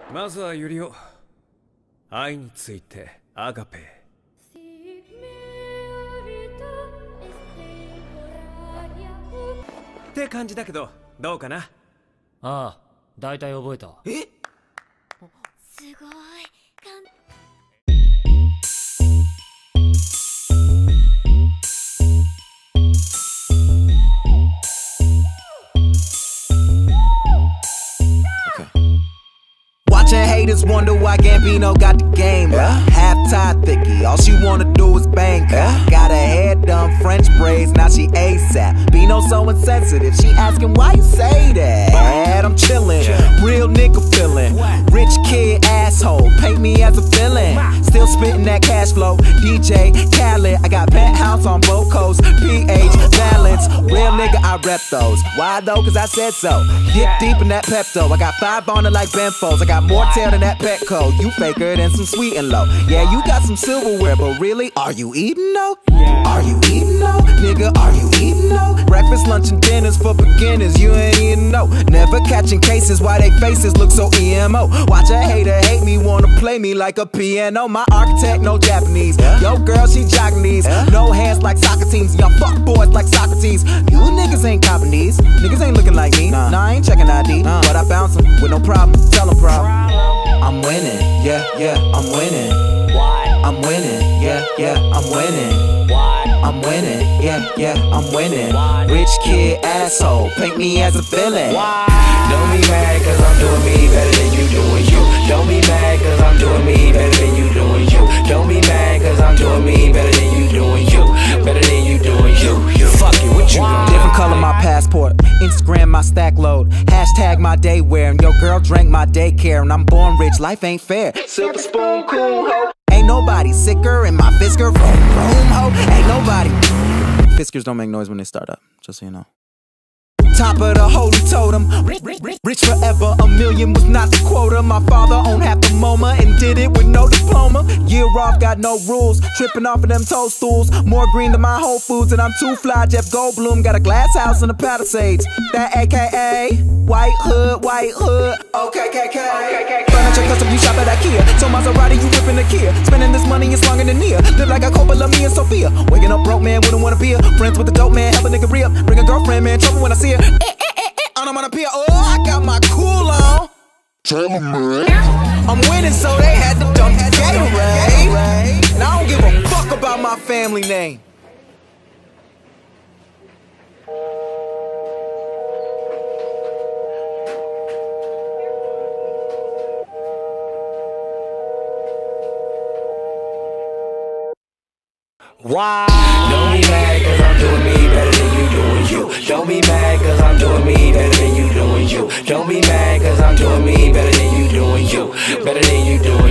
まずはユリを愛についてアガペって感じだけどどうかな。 ああ、だいたい覚えた。 え？ すごい。 Watching haters wonder why Gambino got the game. Half-tied thicky, all she wanna do is bang. Got her hair done, French braids, now she ASAP. Bino so insensitive, she asking why you say that. I'm chillin', real nigga feelin'. Rich kid asshole, paint me as a villain. Still spittin' that cash flow, DJ Khaled. I got penthouse on both coasts, PH balance. Real nigga, I rep those. Why though? Cause I said so. Get deep in that Pepto. I got 5 on it like Benfos. I got more tail than that Petco. You faker than some sweet and low. Yeah, you got some silverware, but really, are you eating though? Are you eating though? Nigga, are you eating though? Breakfast, lunch, and dinners for beginners. You ain't eating no. Never catching cases. Why they faces look so emo? Watch a hater hate me, wanna play me like a piano. My architect, no Japanese. Yo, girl, she jogging these. No hands like soccer teams. Y'all fuck boys like Socrates. You niggas ain't copping these. Niggas ain't looking like me. Nah, I ain't checking ID. But I bounce them with no problem. Tell them problem. I'm winning. Yeah, I'm winning. Why? I'm winning. Yeah, I'm winning. Why? I'm winning. Yeah, I'm winning. Why? Rich kid asshole, paint me as a villain. Why? Don't be mad cause I'm doing me better than you doing you. Don't be mad cause I'm doing me better than you doing you. Don't be mad cause I'm doing me better than you doing you. Better than you doing you. Fuck it, what you gonna do? Different color my passport, Instagram my stack load, hashtag my day wear, and your girl drank my daycare, and I'm born rich, life ain't fair. Silver spoon, cool ho. Ain't nobody sicker in my Fisker room ho. Ain't nobody. Fiskers don't make noise when they start up, just so you know. Top of the holy totem, rich forever, a million was not the quota. My father owned half the MoMA and did it with no diploma. Year off, got no rules, tripping off of them toadstools. More green than my Whole Foods, and I'm too fly. Jeff Goldblum got a glass house in the Palisades. That AKA white hood. Okay, KK. Furniture custom, you shop at IKEA. So Maserati, you whipping the Kia. Spending this money is longer than near. Live like a Coppola, me and Sophia. Waking up broke, man, wouldn't wanna be a friends with the dope man, help a nigga re-up. Bring a girlfriend, man, trouble when I see her. I'm on a pier, oh, I got my cool on. Tell 'em, man. I'm winning, so they had to dump the Gatorade. And I don't give a fuck about my family name. Why? Don't be mad cause I'm doing me better than you doing you. Don't be mad cause I'm doing me better than you doing you. Don't be mad cause I'm doing me better than you doing you. Better than you doing